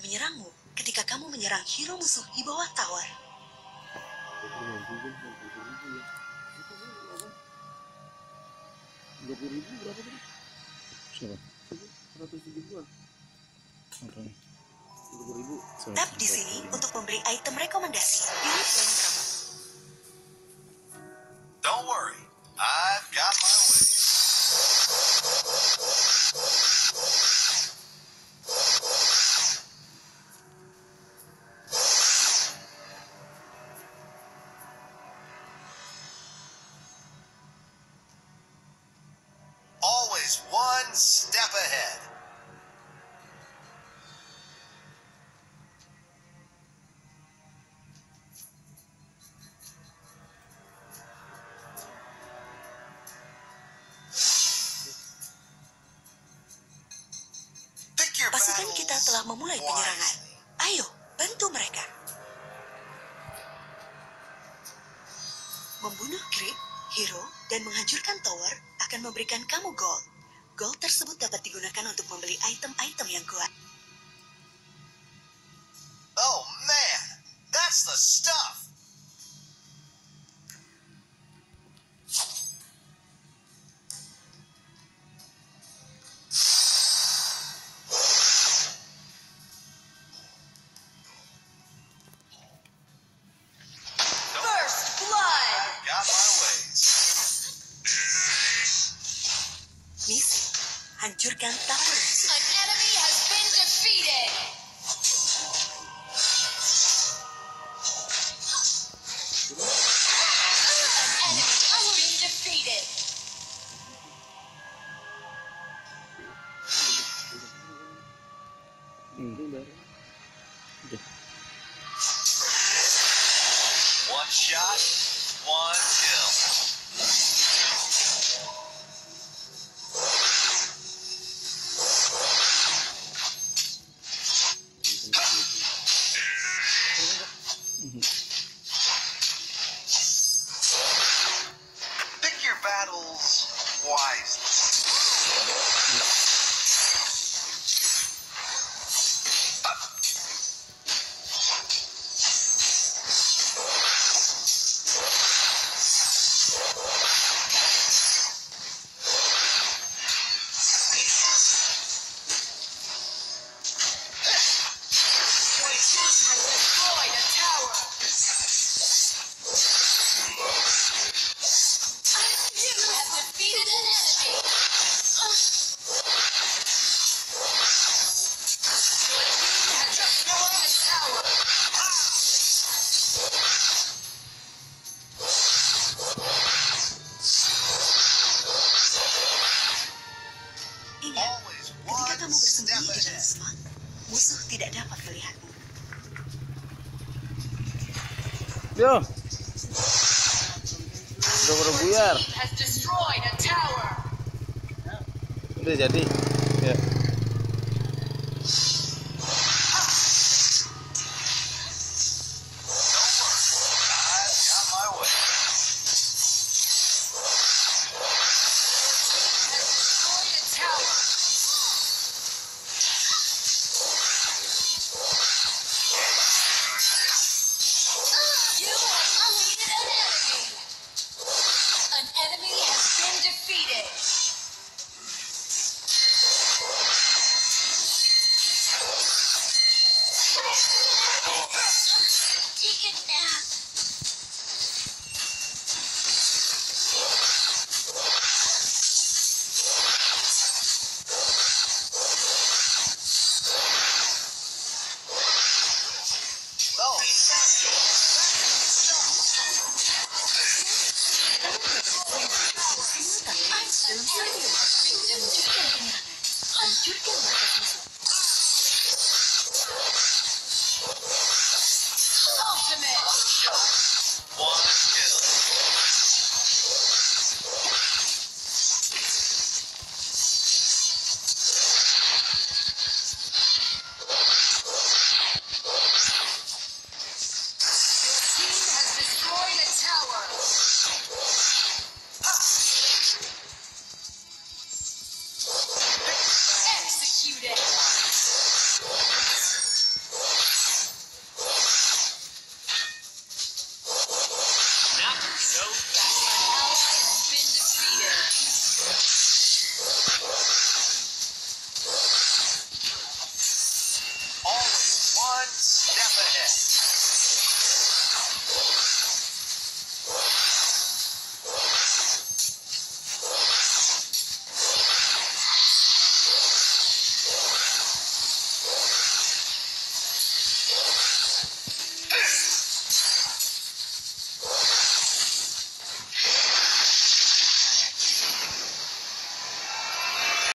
menyerangmu ketika kamu menyerang hero musuh di bawah tower. 20.000 berapa tadi? Siapa? 170-an. Apanya? 20.000. Tap di sini untuk membeli item rekomendasi. Pilih plan kamu. Don't worry, I've got my way. Always one step ahead. Pick your Pasukan kita telah battles memulai penyerangan. wisely. Ayo, bantu mereka. Membunuh creep, hero, dan menghancurkan tower akan memberikan kamu gold. Gold tersebut dapat digunakan untuk membeli item-item yang kuat. Oh man, that's the stuff. First blood. Got my ways. Misi, hancurkan tower musuh. An enemy has been defeated. An enemy has been defeated. Udah. One shot, one kill. Pick your battles wisely. Your team has destroyed a tower. You have defeated an enemy. Your team has destroyed a tower. Ingat, Always ketika one kamu step bersembunyi di dalam ahead. slot, musuh tidak dapat melihatmu. Yo. Udah Your buyar. team has destroyed a tower. Udah jadi.